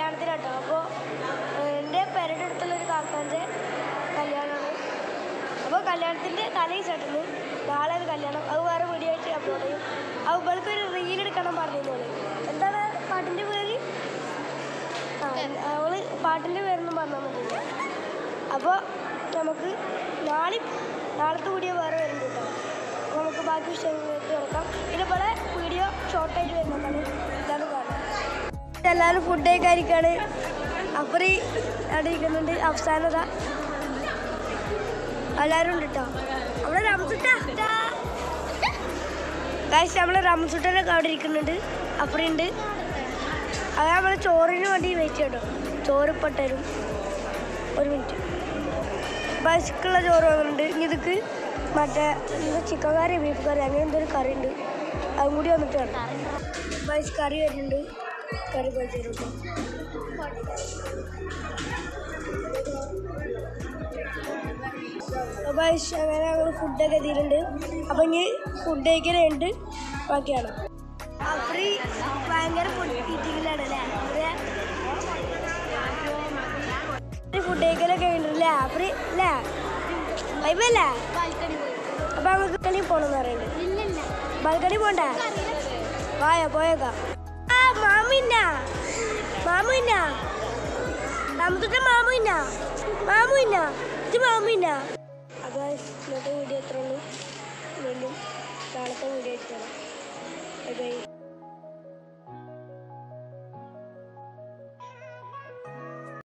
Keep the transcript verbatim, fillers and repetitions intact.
കല്യാണത്തിനാട്ടോ. അപ്പോൾ എൻ്റെ പേരുടെ അടുത്തുള്ളൊരു കാക്കാൻ്റെ കല്യാണമാണ്. അപ്പോൾ കല്യാണത്തിൻ്റെ തലേ ദിവസമായിട്ടുണ്ട്. നാളെ ഒരു കല്യാണം. അത് വേറെ വീഡിയോ ആയിട്ട് അപ്ലോഡ് ചെയ്യും. അത് ഇവൾക്ക് ഒരു റീൽ എടുക്കണം പറഞ്ഞിരുന്നോള്. എന്താണ് പാട്ടിൻ്റെ പേര്? ആ അവള് പാട്ടിൻ്റെ പേരൊന്നും പറഞ്ഞാൽ മതിയില്ല. അപ്പോൾ നമുക്ക് നാളെ നാളത്തെ വീഡിയോ വേറെ വരുന്നുണ്ട് കേട്ടോ. അപ്പോൾ നമുക്ക് ബാക്കി വിഷയങ്ങളിലേക്ക് കിടക്കാം. ഇതേപോലെ വീഡിയോ ഷോർട്ടായിട്ട് വരുന്നതാണ്. ഇതാണ് കാണാം. എല്ലാവരും ഫുഡ് കഴിക്കാണ്. അപ്പറി അടിയിക്കുന്നുണ്ട്. അവസാനത എല്ലാവരും ഉണ്ട് കേട്ടോ. നമ്മുടെ റംസുട്ട ഗൈസ്, നമ്മളെ റംസുട്ടനൊക്കെ അവിടെ ഇരിക്കുന്നുണ്ട്. അപ്പറി ഉണ്ട്. അത് നമ്മൾ ചോറിന് വേണ്ടി വെയിറ്റ് ചെയ്യട്ടോ. ചോറ് ഇപ്പം തരും. ഒരു മിനിറ്റ്. ബൈസ്ക്കുള്ള ചോറ് വന്നിട്ടുണ്ട്. ഇനി ഇതൊക്കെ മറ്റേ എന്താ ചിക്കൻ കറി, ബീഫ് കറി, അങ്ങനെ എന്തൊരു കറി ഉണ്ട്. അതും കൂടി വന്നിട്ട് വേണം. ബൈസ് കറി വരുന്നുണ്ട്. കറി പോയി തരും കേട്ടോ. ബൈസ് അങ്ങനെ ഞങ്ങൾ ഫുഡൊക്കെ എത്തിയിട്ടുണ്ട്. അപ്പം ഇനി ഫുഡ് കഴിക്കലുണ്ട്. ബാക്കിയാണ് അപ്പറി ഭയങ്കര ഫുഡ് ഈറ്റിങ്ങിലാണ് അല്ലേ? ഫുഡ് കഴിക്കലൊക്കെ ഉണ്ടല്ലേ അപ്പറി അല്ലേ? വൈബല്ലേ? അപ്പം നമുക്ക് കളി പോകണമെന്ന് പറയുന്നുണ്ട്. ബാൽക്കണി പോണ്ടേ? വായോ പോയേക്കാം. ആ മാമിന്ന മാമിന്ന നമുക്ക് മാമിന്ന മാമിന്ന ഇത് മാമിന്ന. അപ്പോൾ ഇന്നത്തെ വീഡിയോ എത്ര ഉള്ളൂ. വീണ്ടും നാളത്തെ വീഡിയോ ആയിട്ട്.